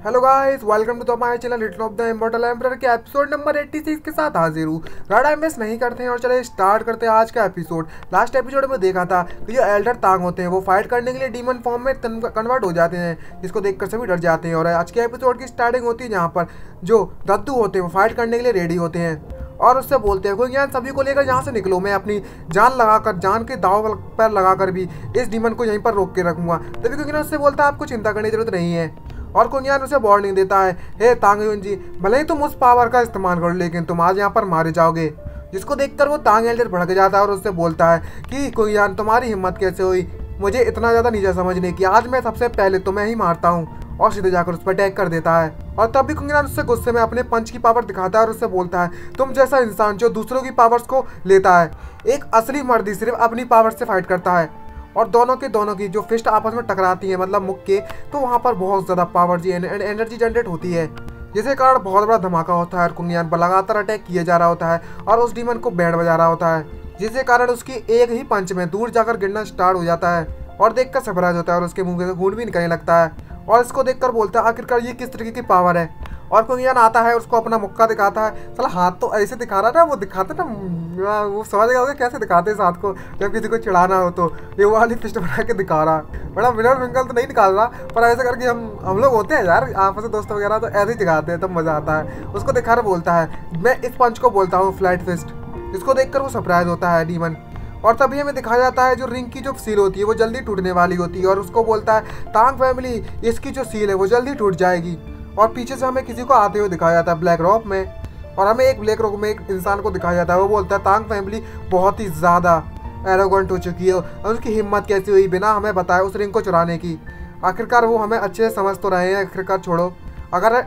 Hello guys, welcome to my channel return of the immortal emperor के episode number 86 के साथ हाजिर हूँ। ज़्यादा मिस नहीं करते हैं और चले स्टार्ट करते हैं आज का एपिसोड। लास्ट एपिसोड में देखा था कि जो एल्डर तांग होते हैं वो फाइट करने के लिए डीमन फॉर्म में कन्वर्ट हो जाते हैं, जिसको देखकर सभी डर जाते हैं। और आज के एपिसोड की स्टार्टिंग होती है जहाँ पर जो दद्दू होते हैं वो फाइट करने के लिए रेडी होते हैं और उससे बोलते हैं कोई ज्ञान सभी को लेकर यहाँ से निकलो, मैं अपनी जान के दाव पर लगाकर भी इस डीमन को यहीं पर रोक के रखूंगा। तभी कोई ज्ञान उससे बोलता है आपको चिंता करने की जरूरत नहीं है और कुंगियान उसे वार्निंग देता है, हे तांग युन जी, भले ही तुम उस पावर का इस्तेमाल करो लेकिन तुम आज यहाँ पर मारे जाओगे। जिसको देखकर वो तांग एल्डर भड़क जाता है और उससे बोलता है कि कुंगियान तुम्हारी हिम्मत कैसे हुई मुझे इतना ज़्यादा नीचा समझने की, आज मैं सबसे पहले तुम्हें ही मारता हूँ। और सीधे जाकर उस पर अटैक कर देता है और तब भी कुंगियान उससे गुस्से में अपने पंच की पावर दिखाता है और उससे बोलता है, तुम जैसा इंसान जो दूसरों की पावर्स को लेता है, एक असली मर्द सिर्फ अपनी पावर से फाइट करता है। और दोनों की जो फिस्ट आपस में टकराती है मतलब मुक्के, तो वहाँ पर बहुत ज़्यादा पावर जी एनर्जी जनरेट होती है, जिसके कारण बहुत बड़ा धमाका होता है और कुंगियान पर लगातार अटैक किया जा रहा होता है और उस डीमन को बैंड बजा रहा होता है, जिसके कारण उसकी एक ही पंच में दूर जाकर गिरना स्टार्ट हो जाता है और देखकर सरप्राइज होता है और उसके मुंह से खून भी निकलने लगता है और इसको देखकर बोलता है आखिरकार ये किस तरीके की पावर है। और कुंगियान आता है, उसको अपना मुक्का दिखाता है। साला हाथ तो ऐसे दिखा रहा था, वो दिखाते ना, वो समझ गया होगा कैसे दिखाते हैं हाथ को जब किसी को चिढ़ाना हो, तो ये वाली फिस्ट बना के दिखा रहा। बड़ा मिनर विंकल तो नहीं निकाल रहा, पर ऐसे करके हम लोग होते हैं यार आपस में दोस्त वगैरह, तो ऐसे ही दिखाते हैं तब मजा आता है। उसको दिखा रहा बोलता है मैं इस पंच को बोलता हूँ फ्लैट फिस्ट। जिसको देखकर वो सरप्राइज होता है डीमन। और तभी हमें दिखाया जाता है जो रिंग की जो सील होती है वो जल्दी टूटने वाली होती है और उसको बोलता है तांग फैमिली इसकी जो सील है वो जल्दी टूट जाएगी। और पीछे से हमें किसी को आते हुए दिखाया जाता है ब्लैक रॉक में, और हमें एक ब्लैक रॉक में एक इंसान को दिखाया जाता है। वो बोलता है तांग फैमिली बहुत ही ज़्यादा एरोगेंट हो चुकी है और उसकी हिम्मत कैसी हुई बिना हमें बताए उस रिंग को चुराने की। आखिरकार वो हमें अच्छे से समझ तो रहे हैं, आखिरकार छोड़ो, अगर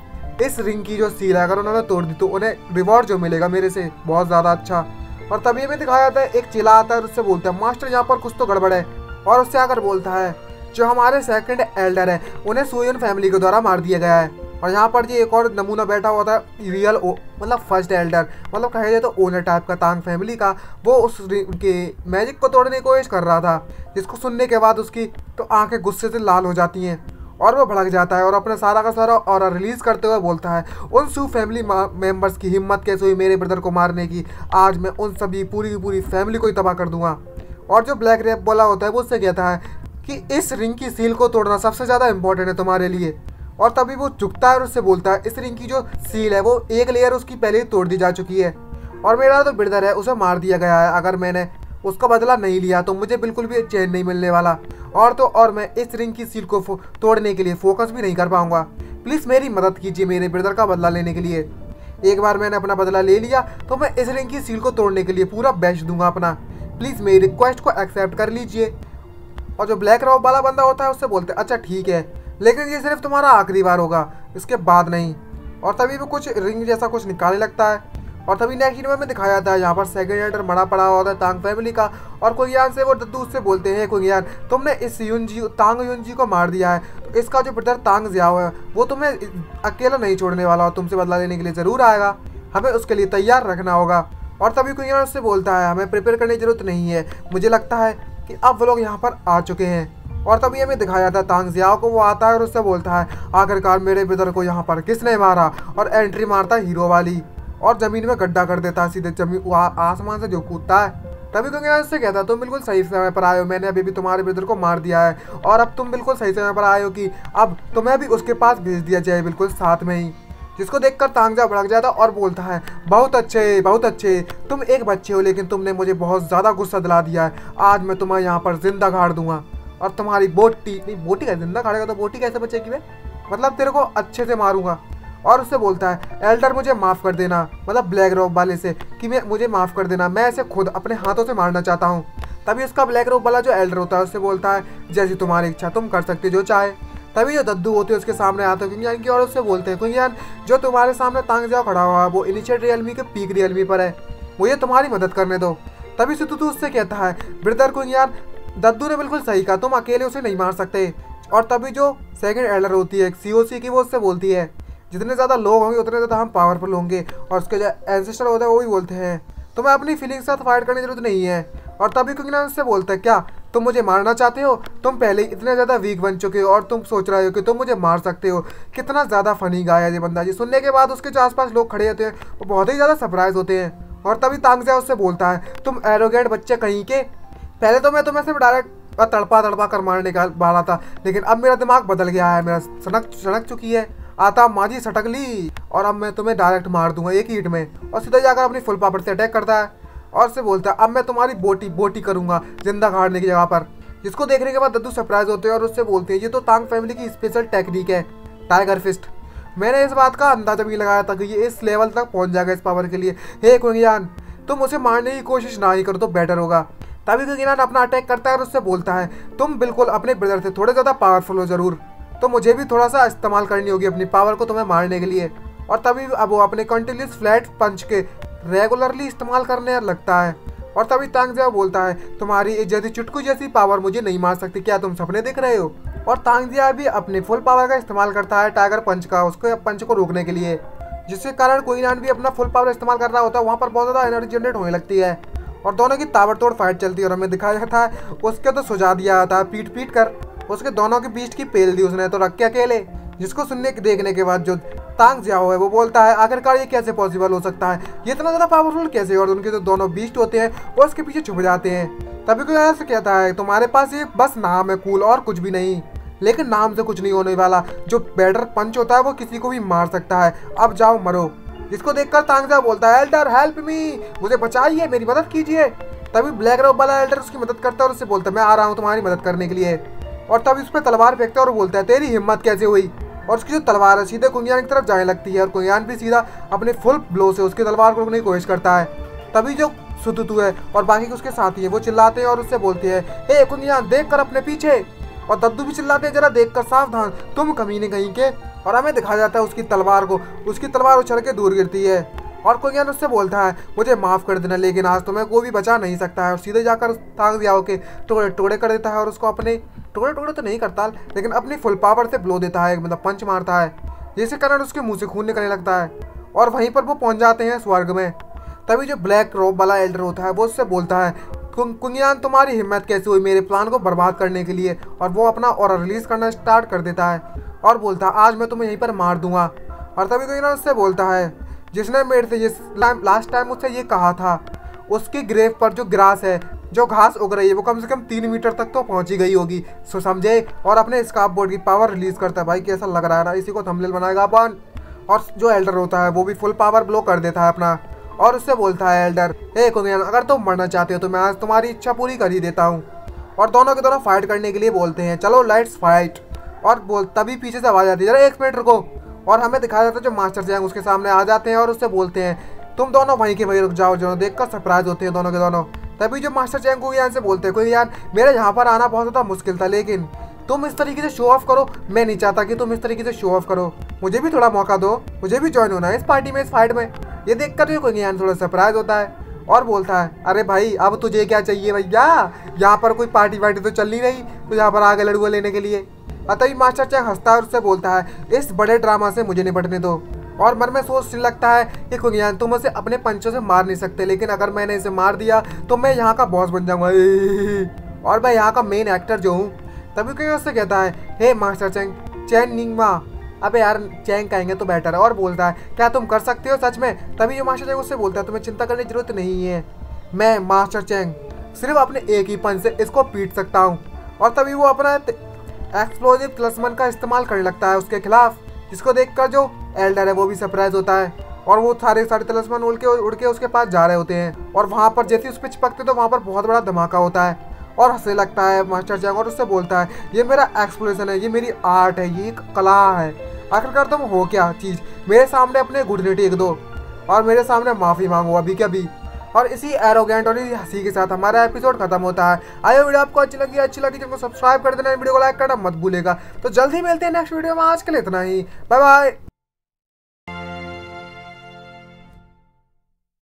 इस रिंग की जो सील है अगर उन्होंने तोड़ दी तो उन्हें रिवॉर्ड जो मिलेगा मेरे से बहुत ज़्यादा अच्छा। और तभी हमें दिखाया जाता है एक चिल्ला आता है और उससे बोलता है मास्टर यहाँ पर कुछ तो गड़बड़ है। और उससे आकर बोलता है जो हमारे सेकंड एल्डर है उन्हें सुयन फैमिली के द्वारा मार दिया गया है। और यहाँ पर जी एक और नमूना बैठा हुआ था रियल मतलब फर्स्ट एल्डर, मतलब कहा जाए तो ओनर टाइप का तांग फैमिली का, वो उस के मैजिक को तोड़ने की कोशिश कर रहा था। जिसको सुनने के बाद उसकी तो आंखें गुस्से से लाल हो जाती हैं और वो भड़क जाता है और अपना सारा का सारा ऑरा रिलीज करते हुए बोलता है उन सू फैमिली मेंबर्स की हिम्मत कैसे हुई मेरे ब्रदर को मारने की, आज मैं उन सभी पूरी की पूरी फैमिली को ही तबाह कर दूंगा। और जो ब्लैक रैप बोला होता है वो उससे कहता है कि इस रिंग की सील को तोड़ना सबसे ज़्यादा इंपॉर्टेंट है तुम्हारे लिए। और तभी वो झुकता है और उससे बोलता है इस रिंग की जो सील है वो एक लेयर उसकी पहले ही तोड़ दी जा चुकी है और मेरा जो ब्रदर है उसे मार दिया गया है, अगर मैंने उसका बदला नहीं लिया तो मुझे बिल्कुल भी चैन नहीं मिलने वाला। और मैं इस रिंग की सील को तोड़ने के लिए फोकस भी नहीं कर पाऊंगा। प्लीज़ मेरी मदद कीजिए मेरे ब्रदर का बदला लेने के लिए। एक बार मैंने अपना बदला ले लिया तो मैं इस रिंग की सील को तोड़ने के लिए पूरा बेस्ट दूंगा अपना, प्लीज़ मेरी रिक्वेस्ट को एक्सेप्ट कर लीजिए। और जो ब्लैक रॉक वाला बंदा होता है उससे बोलते हैं अच्छा ठीक है, लेकिन ये सिर्फ तुम्हारा आखिरी बार होगा, इसके बाद नहीं। और तभी वो कुछ रिंग जैसा कुछ निकालने लगता है और तभी नेक्स्ट में दिखाया जाता है यहाँ पर सेकंड एल्डर मरा पड़ा होता है तांग फैमिली का। और कुंगियान से वो दद्दू उससे बोलते हैं कुंगियान तुमने इस तांग युन जी को मार दिया है, तो इसका जो ब्रदर तांग जियाओ है वो तुम्हें अकेला नहीं छोड़ने वाला और तुमसे बदला लेने के लिए ज़रूर आएगा, हमें उसके लिए तैयार रखना होगा। और तभी कुंगियान उससे बोलता है हमें प्रिपेयर करने की जरूरत नहीं है, मुझे लगता है कि अब वो लोग यहाँ पर आ चुके हैं। और तभी हमें दिखाया जाता है तांग जियाओ को, वो आता है और उससे बोलता है आखिरकार मेरे ब्रदर को यहाँ पर किसने मारा, और एंट्री मारता है हीरो वाली और ज़मीन में गड्ढा कर देता है सीधे जमीन आसमान से जो कूदता है। तभी कुंगियान उससे कहता है तुम बिल्कुल सही समय पर आए हो, मैंने अभी भी तुम्हारे ब्रदर को मार दिया है और अब तुम बिल्कुल सही समय पर आए हो कि अब तुम्हें भी उसके पास भेज दिया जाए बिल्कुल साथ में ही। जिसको देखकर तांगजा भड़क जाता और बोलता है बहुत अच्छे, तुम एक बच्चे हो लेकिन तुमने मुझे बहुत ज़्यादा गुस्सा दिला दिया है, आज मैं तुम्हें यहाँ पर जिंदा गाड़ दूंगा और तुम्हारी बोटी का जिंदा गाड़ेगा तो बोटी कैसे बचेगी वे, मतलब तेरे को अच्छे से मारूंगा। और उससे बोलता है एल्डर मुझे माफ़ कर देना, मतलब ब्लैक रॉक वाले से कि मुझे माफ़ कर देना, मैं इसे खुद अपने हाथों से मारना चाहता हूँ। तभी उसका ब्लैक रॉक वाला जो एल्डर होता है उससे बोलता है जैसी तुम्हारी इच्छा, तुम कर सकते जो चाहे। तभी जो दद्दू होते हैं उसके सामने आते हैं कुंगियान की और उससे बोलते हैं कुंगियान जो तुम्हारे सामने तांग जियाओ खड़ा हुआ है वो इनिशिएट रियलमी के पीक रियलमी पर है, मुझे तुम्हारी मदद करने दो। तभी सितुतु उससे कहता है ब्रदर कुंगियान दद्दू ने बिल्कुल सही कहा, तुम अकेले उसे नहीं मार सकते। और तभी जो सेकंड एल्डर होती है COC की, वो उससे बोलती है जितने ज़्यादा लोग होंगे उतने ज़्यादा हम पावरफुल होंगे। और उसके जो एंसेस्टर होता है वो भी बोलते हैं तुम्हें अपनी फीलिंग के साथ फाइट करने की जरूरत नहीं है। और तभी कुंगियान उससे बोलता है क्या तुम मुझे मारना चाहते हो? तुम पहले इतने ज़्यादा वीक बन चुके हो और तुम सोच रहे हो कि तुम मुझे मार सकते हो। कितना ज़्यादा फनी गाया ये बंदा जी। सुनने के बाद उसके जो आसपास लोग खड़े होते हैं वो बहुत ही ज़्यादा सरप्राइज होते हैं। और तभी तांग जियाओ उससे बोलता है, तुम एरोगेंट बच्चे कहीं के, पहले तो मैं तुम्हें सिर्फ डायरेक्ट तड़पा कर मारने का वाला था, लेकिन अब मेरा दिमाग बदल गया है, मेरा सनक चुकी है, आता माजी सटक ली और अब मैं तुम्हें डायरेक्ट मार दूंगा एक ही हिट में। और सीधा जाकर अपनी फुल पावर से अटैक करता है और से बोलता है, अब मैं तुम्हारी बोटी करूंगा जिंदा गाड़ने की जगह पर। जिसको देखने के बाद दद्दू सरप्राइज होते हैं और उससे बोलते हैं, ये तो तांग फैमिली की स्पेशल टेक्निक है, टाइगर फिस्ट। मैंने इस बात का अंदाजा भी लगाया था कि ये इस लेवल तक पहुंच जाएगा इस पावर के लिए। हे कुंगियान, तुम उसे मारने की कोशिश ना ही करो तो बेटर होगा। तभी कुंगियान अपना अटैक करता है और उससे बोलता है, तुम बिल्कुल अपने ब्रदर से थोड़े ज़्यादा पावरफुल हो जरूर, तो मुझे भी थोड़ा सा इस्तेमाल करनी होगी अपनी पावर को तुम्हें मारने के लिए। और तभी अब वो अपने कंटिन्यूस फ्लैट पंच के रेगुलरली इस्तेमाल करने लगता है। और तभी तांग जियाओ बोलता है, तुम्हारी इज्जती चुटकू जैसी पावर मुझे नहीं मार सकती, क्या तुम सपने देख रहे हो? और तांग जियाओ भी अपनी फुल पावर का इस्तेमाल करता है टाइगर पंच का, उसके पंच को रोकने के लिए, जिसके कारण कुंगियान भी अपना फुल पावर इस्तेमाल कर रहा होता है। वहाँ पर बहुत ज़्यादा एनर्जी जनरेट होने लगती है और दोनों की ताबड़तोड़ फाइट चलती है। और हमें दिखाया जाता है उसके तो सुझा दिया जाता है पीट कर उसके दोनों के बीच की पेल दी उसने तो रख के अकेले। जिसको सुनने देखने के बाद जो तांग जियाओ है वो बोलता है, आखिरकार ये कैसे पॉसिबल हो सकता है, ये इतना ज़्यादा पावरफुल कैसे? और उनके जो दोनों बीस्ट होते हैं वो उसके पीछे छुप जाते हैं। तभी कोई ऐसे कहता है, तुम्हारे पास ये बस नाम है कूल और कुछ भी नहीं, लेकिन नाम से कुछ नहीं होने वाला। जो बैटर पंच होता है वो किसी को भी मार सकता है, अब जाओ मरो। जिसको देखकर तांग जियाओ बोलता है, एल्डर हेल्प मी, मुझे बचाइए, मेरी मदद कीजिए। तभी ब्लैक रॉब वाला एल्डर उसकी मदद करता है और उससे बोलता है, मैं आ रहा हूँ तुम्हारी मदद करने के लिए। और तभी उस पर तलवार फेंकता है और बोलता है, तेरी हिम्मत कैसे हुई? और उसकी जो तलवार है सीधे कुंगियान की तरफ जाने लगती है और कुंगियान भी सीधा अपने फुल ब्लो से उसकी तलवार को रोकने की कोशिश करता है। तभी जो सुतुतु है और बाकी के उसके साथी है वो चिल्लाते हैं और उससे बोलते हैं, हे कुंगियान, देख कर अपने पीछे। और दद्दू भी चिल्लाते हैं, जरा देख कर सावधान, तुम कमीने कहीं के। और हमें दिखाया जाता है उसकी तलवार उछल के दूर गिरती है और कुंगियान उससे बोलता है, मुझे माफ़ कर देना, लेकिन आज तुम्हें कोई भी बचा नहीं सकता है। और सीधे जाकर तांग जियाओ के टुकड़े कर देता है और उसको अपने टुकड़े तो नहीं करता, लेकिन अपनी फुल पावर से ब्लो देता है, मतलब पंच मारता है, जिसके कारण उसके मुंह से खून निकलने लगता है। और वहीं पर वो पहुंच जाते हैं स्वर्ग में। तभी जो ब्लैक रॉब वाला एल्डर होता है वो उससे बोलता है, कुंगियान, तुम्हारी हिम्मत कैसे हुई मेरे प्लान को बर्बाद करने के लिए? और वो अपना ऑरा रिलीज करना स्टार्ट कर देता है और बोलता है, आज मैं तुम्हें यहीं पर मार दूंगा। और तभी कुंगियान उससे बोलता है, जिसने मेरे से ये लास्ट टाइम मुझसे ये कहा था, उसकी ग्रेव पर जो ग्रास है, जो घास उग रही है, वो कम से कम 3 मीटर तक तो पहुंची गई होगी, सो समझे। और अपने स्कार्फ बोर्ड की पावर रिलीज करता है। भाई कैसा लग रहा है ना, इसी को थंबनेल बनाएगा अपन। और जो एल्डर होता है वो भी फुल पावर ब्लो कर देता है अपना और उससे बोलता है, एल्डर, हे कुंगियान, अगर तुम मरना चाहते हो तो मैं आज तुम्हारी इच्छा पूरी कर ही देता हूँ। और दोनों के दोनों फाइट करने के लिए बोलते हैं, चलो लेट्स फाइट। और तभी पीछे से आवाज आती है, जरा 1 मिनट रुको। और हमें दिखाया जाता है जो मास्टर चैंग उसके सामने आ जाते हैं और उससे बोलते हैं, तुम दोनों वहीं के वहीं रुक जाओ। जो देखकर सरप्राइज होते हैं दोनों के दोनों। तभी जो मास्टर चैंग कुंगियान से बोलते हैं, कुंगियान, मेरा यहाँ पर आना बहुत ज़्यादा मुश्किल था, लेकिन तुम इस तरीके से शो ऑफ करो, मैं नहीं चाहता कि तुम इस तरीके से शो ऑफ करो, मुझे भी थोड़ा मौका दो, मुझे भी ज्वाइन होना है इस पार्टी में, इस फाइट में। ये देखकर जो कुंगियान थोड़ा सरप्राइज होता है और बोलता है, अरे भाई, अब तुझे क्या चाहिए भैया, यहाँ पर कोई पार्टी वार्टी तो चल नहीं रही, तो यहाँ पर आगे लड़ुआ लेने के लिए। तभी मास्टर चैंग हंसता है और उससे बोलता है, इस बड़े ड्रामा से मुझे निपटने दो। और मन में सोचने लगता है कि कुंगियान, तुम उसे अपने पंचों से मार नहीं सकते, लेकिन अगर मैंने इसे मार दिया तो मैं यहाँ का बॉस बन जाऊंगा और मैं यहाँ का मेन एक्टर जो हूँ। तभी कुंगियान उससे कहता है, हे मास्टर चैंग, चैन निंगमा, अबे यार चैंग कहेंगे तो बेटर है। और बोलता है, क्या तुम कर सकते हो सच में? तभी जो मास्टर चैंग उससे बोलता है, तुम्हें चिंता करने की जरूरत नहीं है, मैं मास्टर चैंग सिर्फ अपने एक ही पंच से इसको पीट सकता हूँ। और तभी वो अपना एक्सप्लोजिव तलिस्मान का इस्तेमाल करने लगता है उसके खिलाफ, जिसको देखकर जो एल्डर है वो भी सरप्राइज होता है और वो सारे तलिस्मान उड़ के उसके पास जा रहे होते हैं। और वहाँ पर जैसे उस पर चिपकते तो वहाँ पर बहुत बड़ा धमाका होता है और हंसने लगता है मास्टर चैंग और उससे बोलता है, ये मेरा एक्सप्लोरेशन है, ये मेरी आर्ट है, ये एक कला है, आखिरकार तुम हो क्या चीज़, मेरे सामने अपने घुटने टेक दो और मेरे सामने माफ़ी मांगो अभी के अभी। और इसी एरोगेंट और इसी हंसी के साथ हमारा एपिसोड खत्म होता है। आयो वीडियो आपको अच्छी लगी चैनल को सब्सक्राइब कर देना, वीडियो को लाइक करना मत भूलेगा। तो जल्दी मिलते हैं नेक्स्ट वीडियो में, आज के लिए इतना ही, बाय बाय।